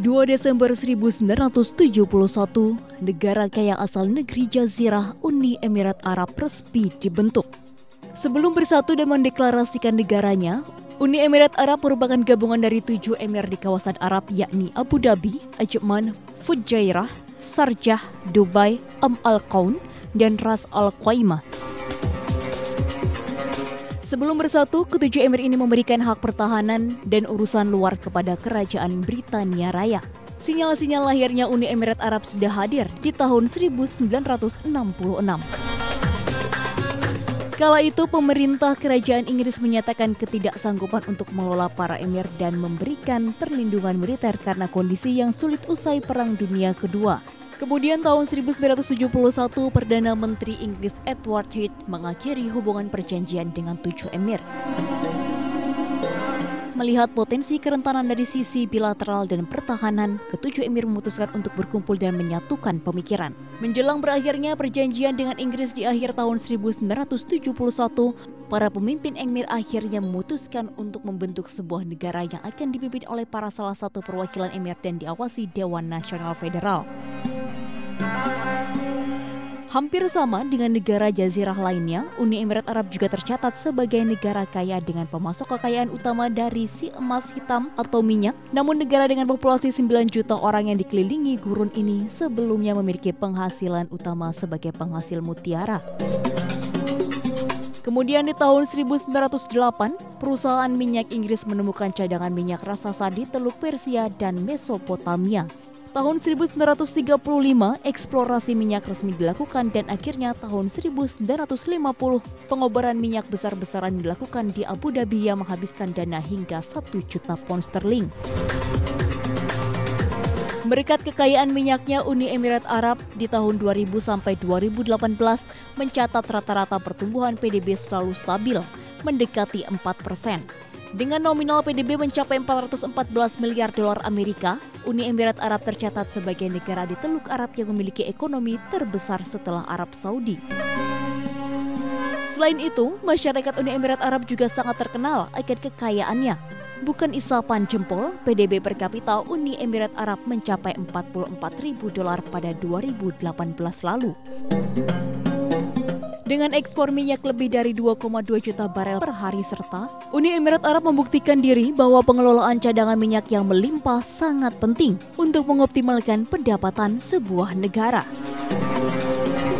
2 Desember 1971, negara kaya asal negeri Jazirah Uni Emirat Arab resmi dibentuk. Sebelum bersatu dan mendeklarasikan negaranya, Uni Emirat Arab merupakan gabungan dari 7 emir di kawasan Arab, yakni Abu Dhabi, Ajman, Fujairah, Sharjah, Dubai, Al-Qaun, dan Ras Al Khaimah. Sebelum bersatu, ketujuh emir ini memberikan hak pertahanan dan urusan luar kepada Kerajaan Britania Raya. Sinyal-sinyal lahirnya Uni Emirat Arab sudah hadir di tahun 1966. Kala itu, pemerintah Kerajaan Inggris menyatakan ketidaksanggupan untuk mengelola para emir dan memberikan perlindungan militer karena kondisi yang sulit usai Perang Dunia Kedua. Kemudian tahun 1971, Perdana Menteri Inggris Edward Heath mengakhiri hubungan perjanjian dengan 7 emir. Melihat potensi kerentanan dari sisi bilateral dan pertahanan, ketujuh emir memutuskan untuk berkumpul dan menyatukan pemikiran. Menjelang berakhirnya perjanjian dengan Inggris di akhir tahun 1971, para pemimpin emir akhirnya memutuskan untuk membentuk sebuah negara yang akan dipimpin oleh para salah satu perwakilan emir dan diawasi Dewan Nasional Federal. Hampir sama dengan negara jazirah lainnya, Uni Emirat Arab juga tercatat sebagai negara kaya dengan pemasok kekayaan utama dari si emas hitam atau minyak. Namun negara dengan populasi 9 juta orang yang dikelilingi gurun ini sebelumnya memiliki penghasilan utama sebagai penghasil mutiara. Kemudian di tahun 1908, perusahaan minyak Inggris menemukan cadangan minyak raksasa di Teluk Persia dan Mesopotamia. Tahun 1935, eksplorasi minyak resmi dilakukan dan akhirnya tahun 1950, pengobaran minyak besar-besaran dilakukan di Abu Dhabi yang menghabiskan dana hingga 1 juta pound sterling. Berkat kekayaan minyaknya, Uni Emirat Arab di tahun 2000 sampai 2018 mencatat rata-rata pertumbuhan PDB selalu stabil, mendekati 4%. Dengan nominal PDB mencapai 414 miliar dolar Amerika, Uni Emirat Arab tercatat sebagai negara di Teluk Arab yang memiliki ekonomi terbesar setelah Arab Saudi. Selain itu, masyarakat Uni Emirat Arab juga sangat terkenal akan kekayaannya. Bukan isapan jempol, PDB per kapita Uni Emirat Arab mencapai 44.000 dolar pada 2018 lalu. Dengan ekspor minyak lebih dari 2,2 juta barel per hari serta, Uni Emirat Arab membuktikan diri bahwa pengelolaan cadangan minyak yang melimpah sangat penting untuk mengoptimalkan pendapatan sebuah negara.